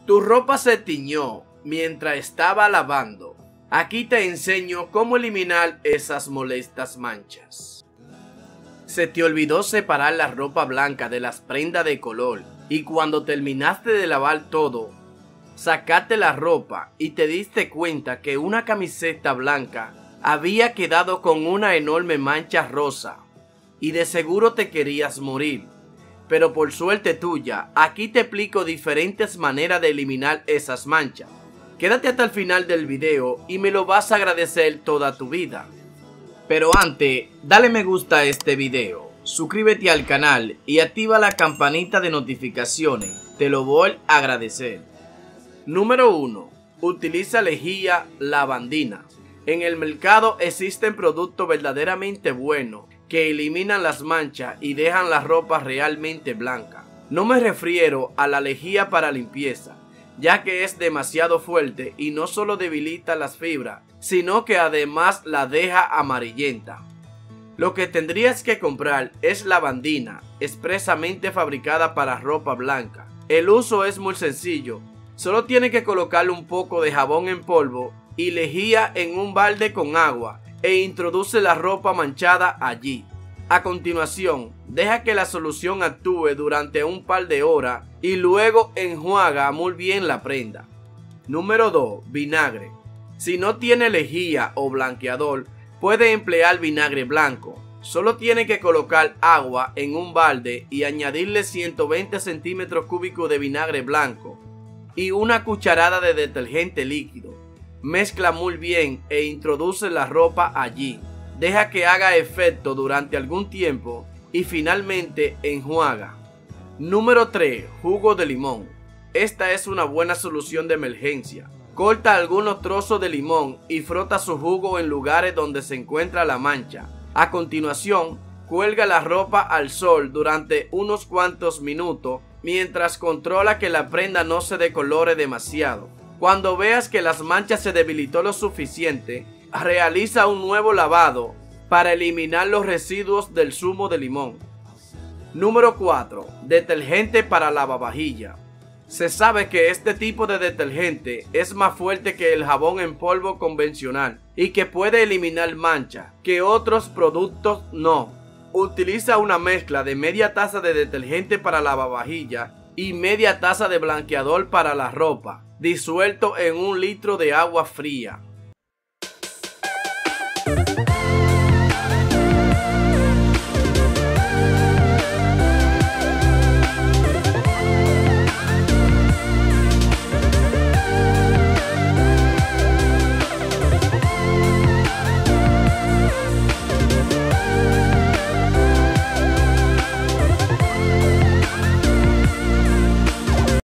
Tu ropa se tiñó mientras estaba lavando. Aquí te enseño cómo eliminar esas molestas manchas. Se te olvidó separar la ropa blanca de las prendas de color y cuando terminaste de lavar todo, sacaste la ropa y te diste cuenta que una camiseta blanca había quedado con una enorme mancha rosa y de seguro te querías morir. Pero por suerte tuya, aquí te explico diferentes maneras de eliminar esas manchas. Quédate hasta el final del video y me lo vas a agradecer toda tu vida. Pero antes, dale me gusta a este video, suscríbete al canal y activa la campanita de notificaciones, te lo voy a agradecer. Número 1. Utiliza lejía lavandina. En el mercado existen productos verdaderamente buenos que eliminan las manchas y dejan la ropa realmente blanca. No me refiero a la lejía para limpieza, ya que es demasiado fuerte y no solo debilita las fibras, sino que además la deja amarillenta. Lo que tendrías que comprar es lavandina, expresamente fabricada para ropa blanca. El uso es muy sencillo, solo tienes que colocarle un poco de jabón en polvo y lejía en un balde con agua e introduce la ropa manchada allí. A continuación, deja que la solución actúe durante un par de horas y luego enjuaga muy bien la prenda. Número 2. Vinagre. Si no tiene lejía o blanqueador, puede emplear vinagre blanco. Solo tiene que colocar agua en un balde y añadirle 120 centímetros cúbicos de vinagre blanco y una cucharada de detergente líquido. Mezcla muy bien e introduce la ropa allí. Deja que haga efecto durante algún tiempo y finalmente enjuaga. Número 3. Jugo de limón. Esta es una buena solución de emergencia. Corta algunos trozos de limón y frota su jugo en lugares donde se encuentra la mancha. A continuación, cuelga la ropa al sol durante unos cuantos minutos mientras controla que la prenda no se decolore demasiado. Cuando veas que las manchas se debilitó lo suficiente, realiza un nuevo lavado para eliminar los residuos del zumo de limón. Número 4. Detergente para lavavajilla. Se sabe que este tipo de detergente es más fuerte que el jabón en polvo convencional y que puede eliminar manchas que otros productos no. Utiliza una mezcla de media taza de detergente para lavavajilla y media taza de blanqueador para la ropa, disuelto en 1 litro de agua fría.